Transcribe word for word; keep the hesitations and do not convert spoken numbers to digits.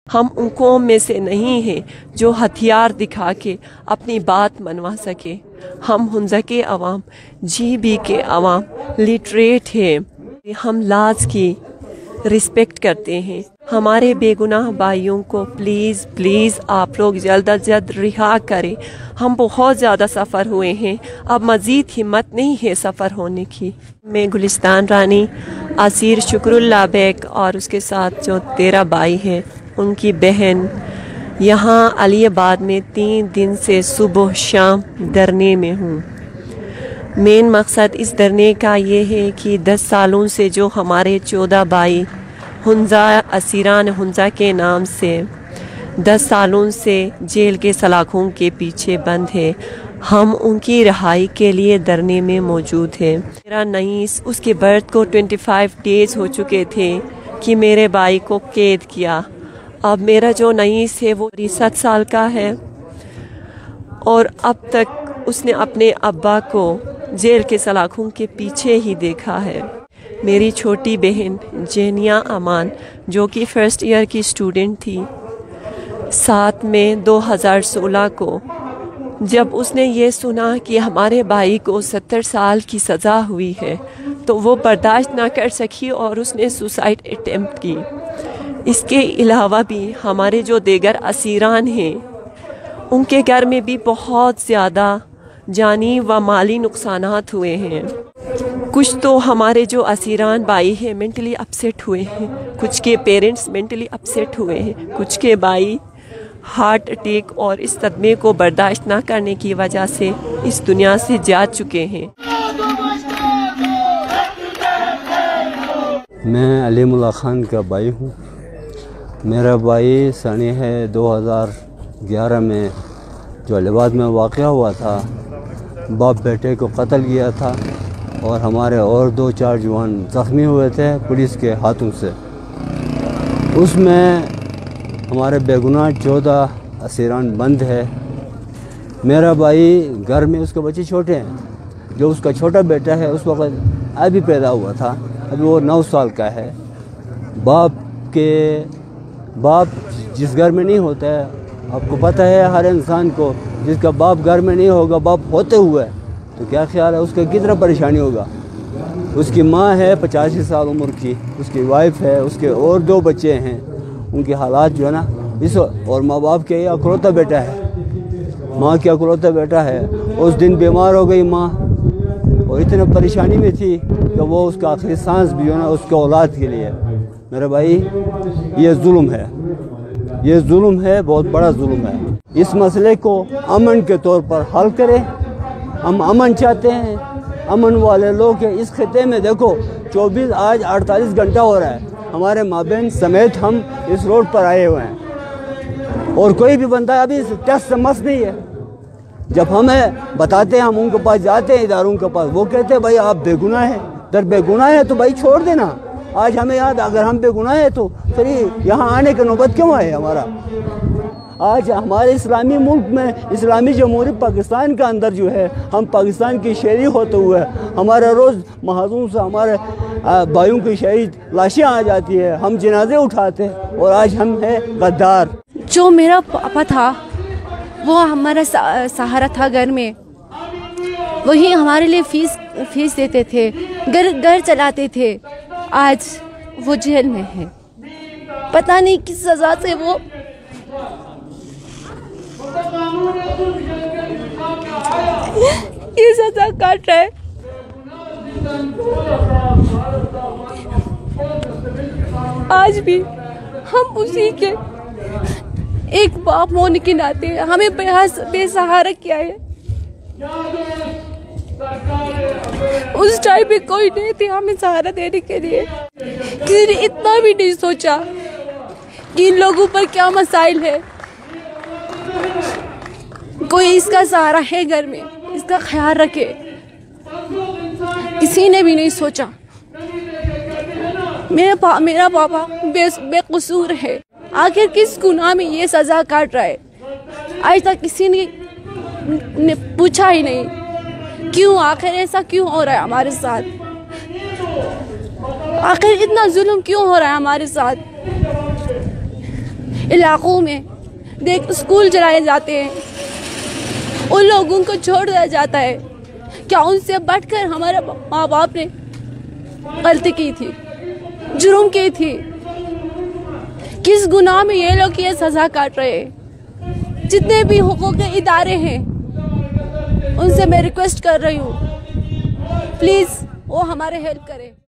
हम उन कौम में से नहीं हैं जो हथियार दिखा के अपनी बात मनवा सके। हम हुंजा के अवाम, जी बी के अवाम लिटरेट हैं। हम लाज की रिस्पेक्ट करते हैं। हमारे बेगुनाह भाइयों को प्लीज़ प्लीज़ आप लोग जल्द अज जल्द रिहा करें। हम बहुत ज़्यादा सफ़र हुए हैं, अब मज़ीद हिम्मत नहीं है सफ़र होने की। मैं गुलिस्तान रानी असीर शुक्रुल्लाह बेग और उसके साथ जो तेरा भाई है उनकी बहन यहाँ अलीबाद में तीन दिन से सुबह शाम धरने में हूँ। मेन मकसद इस धरने का ये है कि दस सालों से जो हमारे चौदह भाई हुंजा असीरान हुंजा के नाम से दस सालों से जेल के सलाखों के पीछे बंद है, हम उनकी रिहाई के लिए धरने में मौजूद हैं। मेरा नईस, उसके बर्थ को पच्चीस डेज़ हो चुके थे कि मेरे भाई को कैद किया। अब मेरा जो नईस है वो सात साल का है और अब तक उसने अपने अब्बा को जेल के सलाखों के पीछे ही देखा है। मेरी छोटी बहन जेनिया अमान जो कि फ़र्स्ट ईयर की स्टूडेंट थी, सात मई दो हज़ार सोलह को जब उसने ये सुना कि हमारे भाई को सत्तर साल की सज़ा हुई है तो वो बर्दाश्त ना कर सकी और उसने सुसाइड अटेम्प्ट की। इसके अलावा भी हमारे जो देगर असीरान हैं उनके घर में भी बहुत ज़्यादा जानी व माली नुकसानात हुए हैं। कुछ तो हमारे जो असीरान भाई हैं मेंटली अपसेट हुए हैं, कुछ के पेरेंट्स मेंटली अपसेट हुए हैं, कुछ के भाई हार्ट अटैक और इस सदमे को बर्दाश्त ना करने की वजह से इस दुनिया से जा चुके हैं। मैं अलीमुल्ला खान का भाई हूँ। मेरा भाई सने है दो हज़ार ग्यारह में जो अलीबाद में वाक़या हुआ था, बाप बेटे को कत्ल किया था और हमारे और दो चार जवान ज़ख्मी हुए थे पुलिस के हाथों से। उसमें हमारे बेगुनाह चौदह असीरान बंद है। मेरा भाई घर में, उसके बच्चे छोटे हैं। जो उसका छोटा बेटा है उस वक़्त अभी पैदा हुआ था, अभी वो नौ साल का है। बाप के बाप जिस घर में नहीं होता है, आपको पता है हर इंसान को जिसका बाप घर में नहीं होगा, बाप होते हुए तो क्या ख्याल है उसका कितना परेशानी होगा। उसकी माँ है पचासी साल उम्र की, उसकी वाइफ है, उसके और दो बच्चे हैं। उनके हालात जो है ना इस और माँ बाप के अकलौता बेटा है, माँ के अकलौता बेटा है। उस दिन बीमार हो गई माँ और इतने परेशानी में थी कि वो उसका आखिरी सांस भी हो ना उसके औलाद के लिए। मेरे भाई ये जुल्म है, ये जुल्म है, बहुत बड़ा जुल्म है। इस मसले को अमन के तौर पर हल करें। हम अमन चाहते हैं, अमन वाले लोग हैं इस खिते में। देखो चौबीस आज अड़तालीस घंटा हो रहा है, हमारे माँ बहन समेत हम इस रोड पर आए हुए हैं और कोई भी बंदा अभी टेस्ट से मस नहीं है। जब हमें बताते हैं, हम उनके पास जाते हैं इदारों के पास, वो कहते हैं भाई आप बेगुनाह हैं। दर बेगुनाह है तो भाई छोड़ देना। आज हमें याद, अगर हम बेगुनाह है तो फिर यहाँ आने की नौबत क्यों आए हमारा। आज हमारे इस्लामी मुल्क में, इस्लामी जमहूरियत पाकिस्तान के अंदर जो है, हम पाकिस्तान की शहरी होते हुए हमारे रोज़ महाजून से हमारे भाइयों की शहीद लाशें आ जाती है, हम जनाजे उठाते हैं और आज हम हैं गद्दार। जो मेरा पापा था वो हमारा सहारा था घर में, वही हमारे लिए फीस फीस देते थे, घर घर चलाते थे। आज वो जेल में है, पता नहीं किस सज़ा से वो ये सज़ा काट रहा है। आज भी हम उसी के एक बाप होने के नाते हमें बेसहारा किया है। उस टाइम पे कोई नहीं थे हमें सहारा देने के लिए। किसी ने इतना भी नहीं सोचा कि इन लोगों पर क्या मसाइल है। कोई इसका सहारा है घर में, इसका ख्याल रखे, किसी ने भी नहीं सोचा। मेरा पा, मेरा पापा बे, बेकसूर है, आखिर किस गुनाह में ये सज़ा काट रहा है। आज तक किसी ने, ने पूछा ही नहीं क्यों, आखिर ऐसा क्यों हो रहा है हमारे साथ, आखिर इतना जुल्म क्यों हो रहा है हमारे साथ। इलाकों में देख स्कूल चलाए जाते हैं, उन लोगों को छोड़ दिया जाता है। क्या उनसे बढ़कर हमारे माँ बाप ने गलती की थी, जुर्म की थी? किस गुनाह में ये लोग ये सजा काट रहे हैं? जितने भी हुकूक के इदारे हैं उनसे मैं रिक्वेस्ट कर रही हूँ, प्लीज़ वो हमारे हेल्प करें।